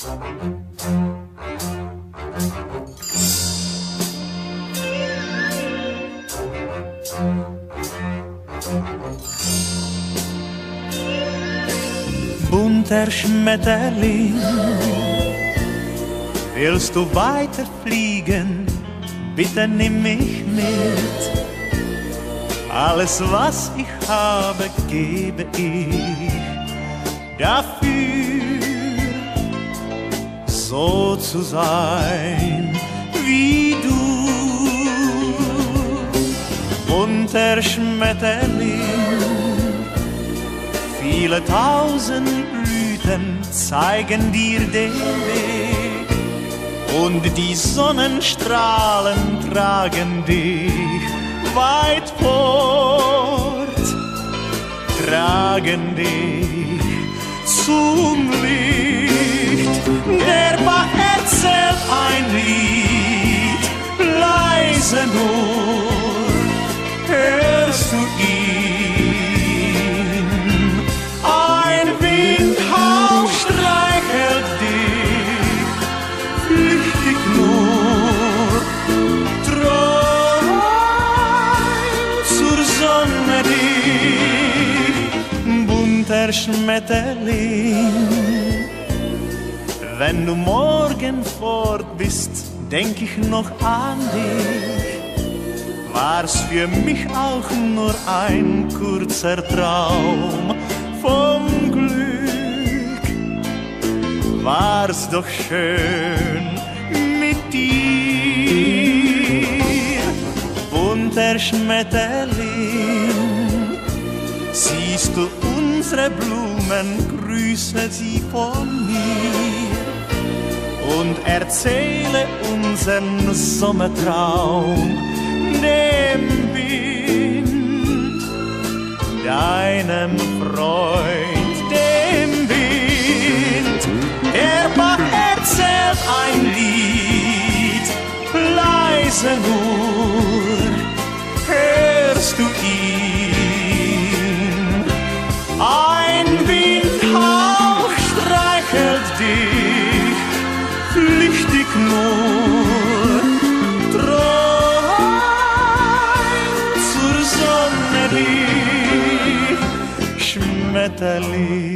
Bunter Schmetterling, willst du weiter fliegen? Bitte nimm mich mit. Alles, was ich habe, gebe ich dafür, so zu sein wie du. Bunter Schmetterling, viele tausend Blüten zeigen dir den Weg und die Sonnenstrahlen tragen dich weit fort, tragen dich zum Licht. Der Bach erzählt ein Lied, leise nur hörst du ihn. Ein Windhauch streichelt dich, flüchtig nur, träum zur Sonne dich, bunter Schmetterling. Wenn du morgen fort bist, denk ich noch an dich. War's für mich auch nur ein kurzer Traum vom Glück, war's doch schön mit dir, bunter Schmetterling. Siehst du unsere Blumen, grüße sie von mir und erzähle unseren Sommertraum dem Wind, deinem Freund, dem Wind. Der Bach erzählt ein Lied, leise nur hörst du ihn. Ein Windhauch streichelt dich, flüchtig nur, Schmetterling.